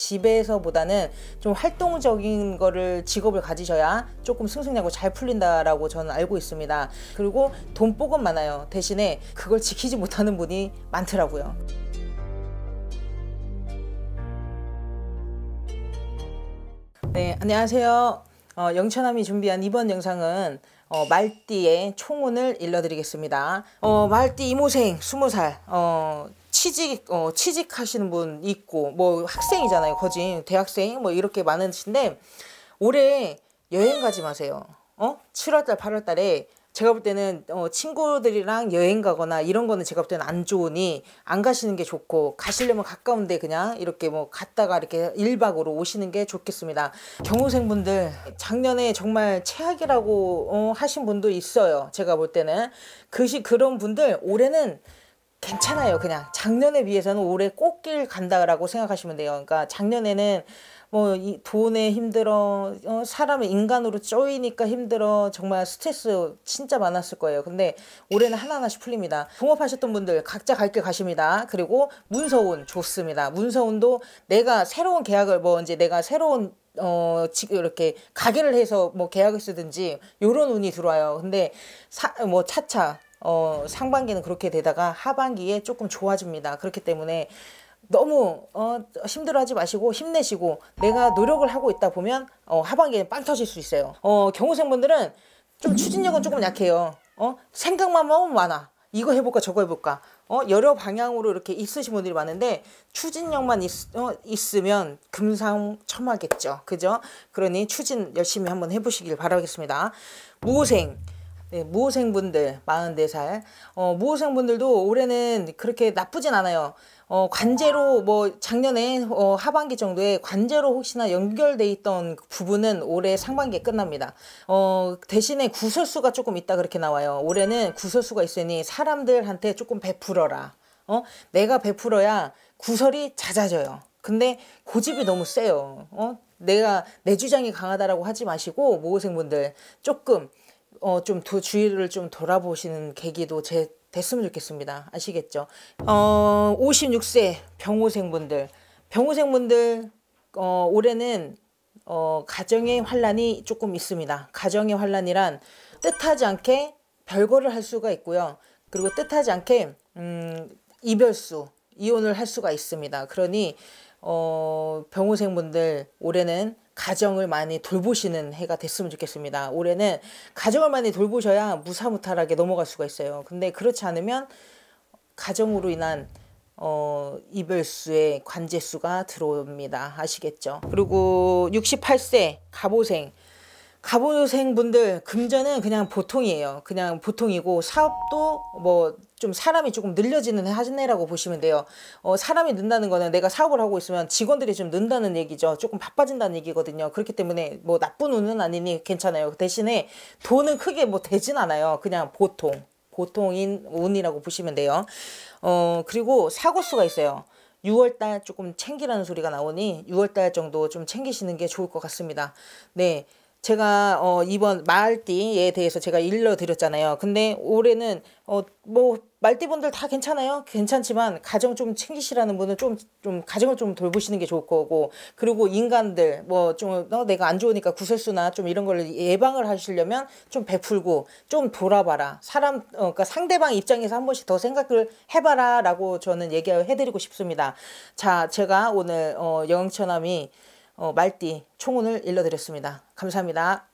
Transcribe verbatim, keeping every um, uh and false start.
집에서보다는 좀 활동적인 거를 직업을 가지셔야 조금 승승장구 잘 풀린다라고 저는 알고 있습니다. 그리고 돈복은 많아요. 대신에 그걸 지키지 못하는 분이 많더라고요. 네, 안녕하세요. 어, 영천함이 준비한 이번 영상은 어, 말띠의 총운을 일러드리겠습니다. 어, 말띠 이모생 스무 살 어, 취직 어, 취직하시는 분 있고 뭐 학생이잖아요. 거진 대학생 뭐 이렇게 많으신데 올해 여행 가지 마세요. 어? 칠월달 팔월달에 제가 볼 때는 어, 친구들이랑 여행 가거나 이런 거는 제가 볼 때는 안 좋으니 안 가시는 게 좋고, 가시려면 가까운데 그냥 이렇게 뭐 갔다가 이렇게 일 박으로 오시는 게 좋겠습니다. 경호생분들 작년에 정말 최악이라고 어, 하신 분도 있어요. 제가 볼 때는 그시 그런 분들 올해는 괜찮아요. 그냥 작년에 비해서는 올해 꽃길 간다라고 생각하시면 돼요. 그러니까 작년에는 뭐 이 돈에 힘들어, 어, 사람을 인간으로 쪼이니까 힘들어, 정말 스트레스 진짜 많았을 거예요. 근데 올해는 하나하나씩 풀립니다. 붕업하셨던 분들 각자 갈 길 가십니다. 그리고 문서운 좋습니다. 문서운도 내가 새로운 계약을 뭐 이제 내가 새로운 어 지금 이렇게 가게를 해서 뭐 계약을 쓰든지 요런 운이 들어와요. 근데 사, 뭐 차차 어 상반기는 그렇게 되다가 하반기에 조금 좋아집니다. 그렇기 때문에 너무 어, 힘들어하지 마시고 힘내시고, 내가 노력을 하고 있다 보면 어, 하반기에 빵 터질 수 있어요. 어, 경호생분들은 좀 추진력은 조금 약해요. 어, 생각만 너무 많아. 이거 해볼까 저거 해볼까. 어, 여러 방향으로 이렇게 있으신 분들이 많은데 추진력만 있, 어, 있으면 금상첨화겠죠. 그죠? 그러니 추진 열심히 한번 해보시길 바라겠습니다. 무호생. 네, 무호생분들 마흔네 살 어, 무호생분들도 올해는 그렇게 나쁘진 않아요. 어, 관제로 뭐 작년에 어, 하반기 정도에 관제로 혹시나 연결돼 있던 부분은 올해 상반기에 끝납니다. 어, 대신에 구설수가 조금 있다 그렇게 나와요. 올해는 구설수가 있으니 사람들한테 조금 베풀어라. 어? 내가 베풀어야 구설이 잦아져요. 근데 고집이 너무 세요. 어? 내가 내 주장이 강하다라고 하지 마시고 모호생분들 조금 어, 좀 도, 주위를 좀 돌아보시는 계기도 제, 됐으면 좋겠습니다. 아시겠죠? 어, 오십육 세 병호생분들, 병호생분들, 어, 올해는, 어, 가정의 환란이 조금 있습니다. 가정의 환란이란 뜻하지 않게 별거를 할 수가 있고요. 그리고 뜻하지 않게, 음, 이별수, 이혼을 할 수가 있습니다. 그러니, 어, 병호생분들 올해는 가정을 많이 돌보시는 해가 됐으면 좋겠습니다. 올해는 가정을 많이 돌보셔야 무사무탈하게 넘어갈 수가 있어요. 근데 그렇지 않으면 가정으로 인한 어, 이별수의 관제수가 들어옵니다. 아시겠죠? 그리고 육십팔 세 갑오생. 갑오생 분들 금전은 그냥 보통이에요. 그냥 보통이고 사업도 뭐 좀 사람이 조금 늘려지는 한 해라고 보시면 돼요. 어, 사람이 는다는 거는 내가 사업을 하고 있으면 직원들이 좀 는다는 얘기죠. 조금 바빠진다는 얘기거든요. 그렇기 때문에 뭐 나쁜 운은 아니니 괜찮아요. 대신에 돈은 크게 뭐 되진 않아요. 그냥 보통 보통인 운이라고 보시면 돼요. 어, 그리고 사고수가 있어요. 유월달 조금 챙기라는 소리가 나오니 유월달 정도 좀 챙기시는 게 좋을 것 같습니다. 네. 제가 어 이번 말띠에 대해서 제가 일러드렸잖아요. 근데 올해는 어 뭐 말띠분들 다 괜찮아요. 괜찮지만 가정 좀 챙기시라는 분은 좀 좀 가정을 좀 돌보시는 게 좋을 거고, 그리고 인간들 뭐 좀 어, 내가 안 좋으니까 구설수나 좀 이런 걸 예방을 하시려면 좀 베풀고 좀 돌아봐라. 사람 어, 그러니까 상대방 입장에서 한 번씩 더 생각을 해봐라라고 저는 얘기해드리고 싶습니다. 자, 제가 오늘 어, 영천함이 어, 말띠 총운을 일러드렸습니다. 감사합니다.